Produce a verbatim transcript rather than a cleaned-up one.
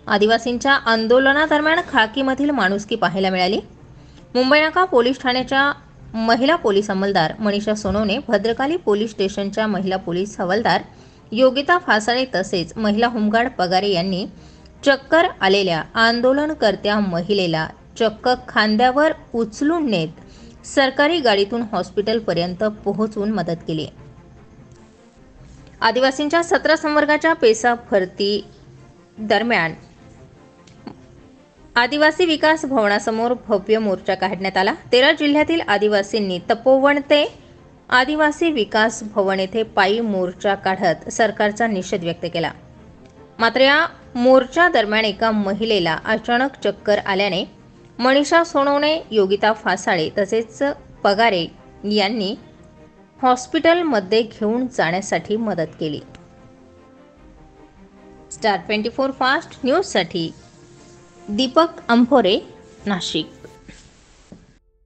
आदिवासींच्या आंदोलनादरम्यान खाकीमधील माणुसकी पाहायला मिळाली। मुंबई नाका पोलीस ठाण्याच्या महिला पोलीस अंमलदार मनीषा सोनवणे, भद्रकाली पोलीस स्टेशनच्या महिला पोलीस हवालदार योगिता फासाळे तसेच महिला होमगार्ड पगारे यांनी चक्कर आलेल्या आंदोलनकर्त्या महिलेला चक्क खांद्यावर उचलून नेत सरकारी गाडीतून हॉस्पिटलपर्यंत पोहोचवून मदत केली। आदिवासींच्या सतरा संवर्गाच्या पेसा भरती दरम्यान आदिवासी विकास भवनासमोर भव्य मोर्चा काढण्यात आला। तेरा जिल्ह्यातील आदिवासींनी तपोवन ते आदिवासी विकास भवन येथे पायी मोर्चा काढत सरकारचा निषेध व्यक्त केला। मात्र या मोर्चा दरम्यान एका महिलेला अचानक चक्कर आल्याने मनीषा सोनवणे, योगिता फासाळे तसेच पगारे यांनी हॉस्पिटलमध्ये घेऊन जाण्यासाठी मदत केली। स्टार ट्वेंटी फोर फास्ट न्यूजसाठी दीपक अंभोरे, नाशिक।